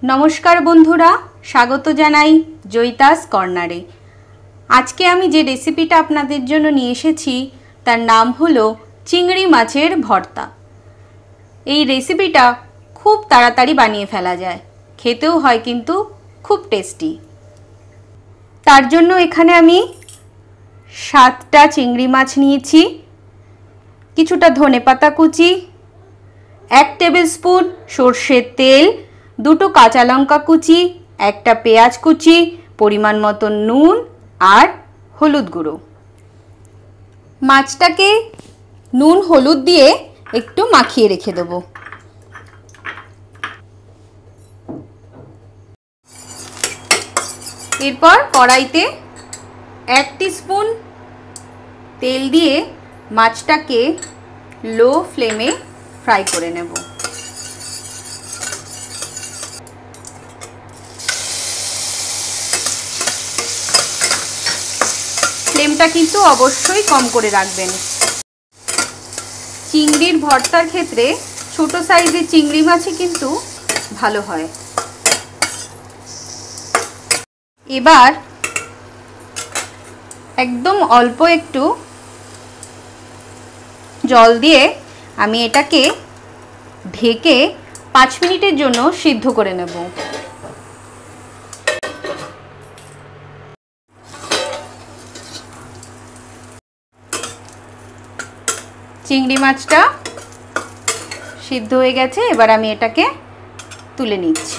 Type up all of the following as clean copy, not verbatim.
नमस्कार बंधुरा स्वागत जानाई जयितास कर्नारे। आज के आमी जे रेसिपिटा आपनादेर जोन्नो निये एसेछि तार नाम हलो चिंगड़ी माछेर भर्ता। এই रेसिपिटा खूब ताड़ाताड़ी बानिये फेला जाय, खेतेও हय किन्तु खूब टेस्टी। तार जोन्नो एखाने आमी 7टा चिंगड़ी माछ नियेछि, किछुटा धनेपाता कुचि, 1 टेबिल स्पून सर्षेर तेल, दुटो काँचा लंका कुचि, एकटा पेঁয়াজ कुचि, परिमाण मतो नुन और हलुद गुঁড়ो। माछटाके नुन हलुद दिए एकटू माखिए रेखे देब। एरपर कड़ाईते 1 टीस्पून तेल दिए माछटाके लो फ्लेमे फ्राई करे नेब। फ्लेमटा किन्तु अवश्यई कम करे राखबेन। चिंगड़िर भर्तार क्षेत्रे छोटो साइजेर चिंगड़ी माछई किन्तु भालो हय। एबार एकदम अल्प एकटू जल दिए आमी एटाके ढेके 5 मिनिटेर जोन्नो सिद्ध करे नेब। चिंगड़ी माछटा सिद्ध हो गेছে, এবার আমি এটাকে তুলে নিচ্ছি।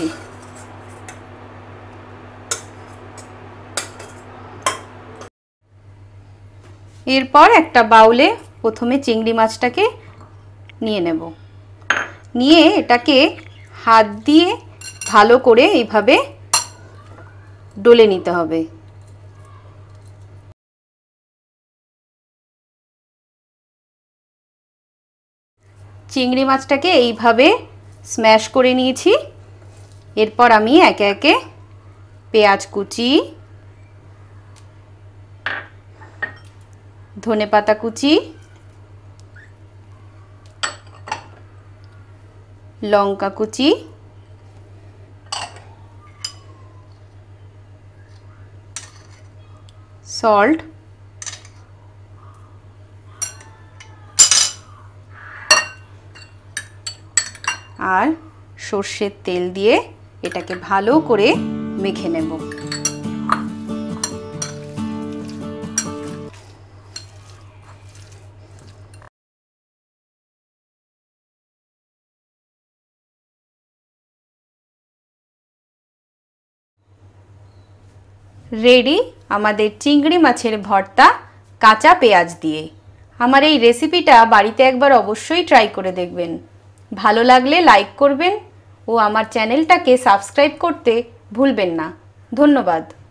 এরপর একটা বাউলে প্রথমে চিংড়ি মাছটাকে নিয়ে নেব। নিয়ে এটাকে হাত দিয়ে ভালো করে এইভাবে ডলে নিতে হবে। चिंगड़ी माछटाके এইভাবে স্ম্যাশ করে নিয়েছি। এরপর আমি একে একে পেঁয়াজ কুচি, ধনেপাতা কুচি, লঙ্কা কুচি, সল্ট, আর সরষের তেল দিয়ে এটাকে ভালো করে মেখে নেব। रेडी आमादेर चिंगड़ी माछेर भर्ता काँचा पेঁয়াজ दिए। आमार এই রেসিপিটা বাড়িতে একবার অবশ্যই ট্রাই করে দেখবেন। ভালো লাগলে লাইক করবেন ও আমার চ্যানেলটাকে সাবস্ক্রাইব করতে ভুলবেন না। ধন্যবাদ।